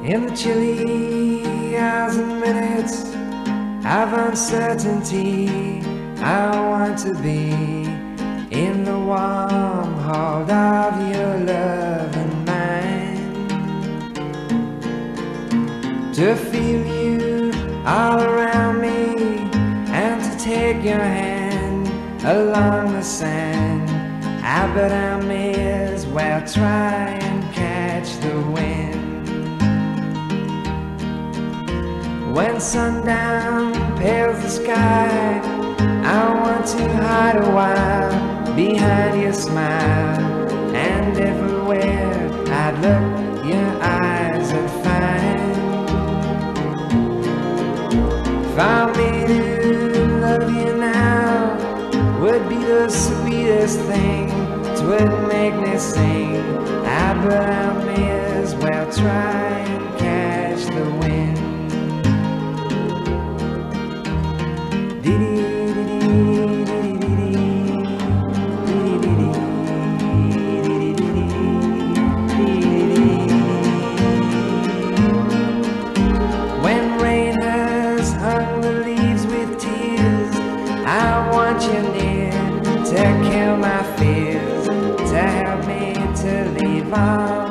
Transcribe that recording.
In the chilly hours and minutes of uncertainty, I want to be in the warm hold of your love and mine, to feel you all around me and to take your hand along the sand. But I may as well try and catch the wind. When sundown pales the sky, I want to hide a while behind your smile, and everywhere I'd look, your eyes would find. For me to love you now would be the sweetest thing, 'twould make me sing. But I may as well try and catch the wind. When rain has hung the leaves with tears, I want you near to kill my fears, to help me to leave on.